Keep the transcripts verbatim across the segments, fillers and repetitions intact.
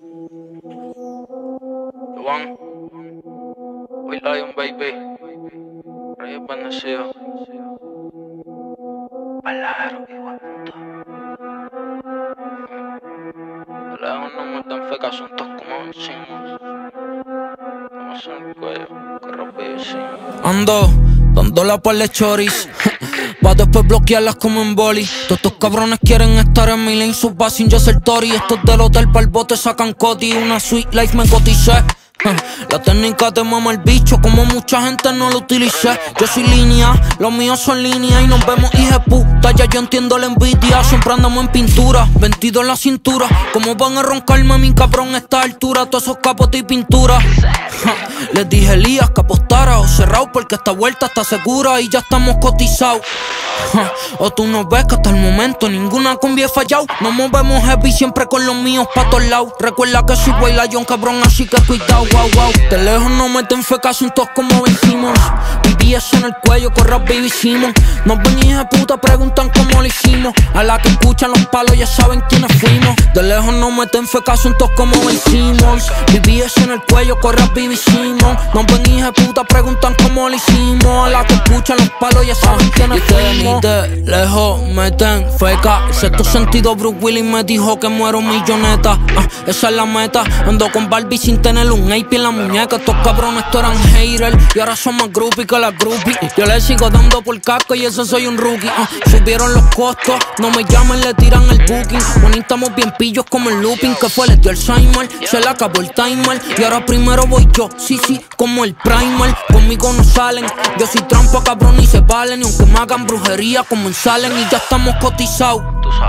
Juan, hoy Lion Baby, Reyes bendecido, palaro, hijo de puta. Lejos no muerden fe que asuntos como vencimos. Vamos en el cuello, que rapidísimo. Ando, dándola por le choris. Pa' después bloquearlas como en boli. Todos estos cabrones quieren estar en mi lane, sus passengers el tori. Estos del hotel pa'l bote sacan coti. Una sweet life me coticé. La técnica te mama el bicho, como mucha gente no lo utilicé. Yo soy línea, los míos son línea y nos vemos hija puta. Ya yo entiendo la envidia, siempre andamos en pintura, veintidós en la cintura. ¿Cómo van a roncarme mi cabrón a esta altura? Todos esos capotes y pintura. Les dije Elías que apostara o cerrado porque esta vuelta está segura y ya estamos cotizados. O tú no ves que hasta el momento ninguna combi he fallado. Nos movemos heavy siempre con los míos pa' todos lados. Recuerda que soy Waylayón cabrón, así que cuidado, wow, wow. De lejos no meten fe que asuntos como vencimos. B B S en el cuello, corra baby Simon. Nos ven hija puta, preguntan cómo lo hicimos. A la que escuchan los palos ya saben quiénes fuimos. De lejos no meten fe que asuntos como vencimos. B B S en el cuello, corra baby Simon. Nos ven hija puta, preguntan cómo lo hicimos. A la que escuchan los palos ya saben quiénes fuimos. De lejos meten feca. Sexto sentido, Bruce Willis me dijo que muero milloneta. Ah, esa es la meta. Ando con Barbie sin tener un A P en la muñeca. Estos cabrones esto eran haters y ahora son más groupies que las groupies. Yo le sigo dando por casco y eso soy un rookie. Ah, subieron los costos, no me llamen, le tiran el booking. Bueno, estamos bien pillos como el looping. Que fue, le dio Alzheimer, se le acabó el timer. Y ahora primero voy yo, sí, sí, como el primer. Conmigo no salen, yo soy trampa cabrón y se valen. Y aunque me hagan brujería como en Salen y ya estamos cotizados.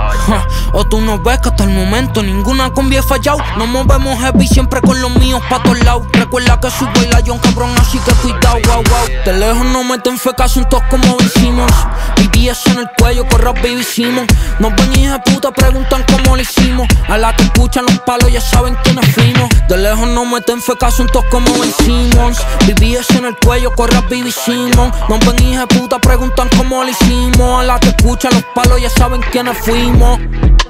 O tú no ves que hasta el momento ninguna combi he fallado. Nos movemos heavy siempre con los míos pa' todos lados. Recuerda que soy Waylayón cabrón, así que cuidado, wow, wow. De lejos no meten fe que asuntos como vencimos. B B S en el cuello, corra baby Simon. Nos ven hija puta, preguntan cómo lo hicimos. A la que escuchan los palos ya saben quiénes fuimos. De lejos no meten fe que asuntos como vencimos. B B S en el cuello, corra baby Simon. Nos ven hija puta, preguntan cómo lo hicimos. A la que escuchan los palos ya saben quiénes fuimos.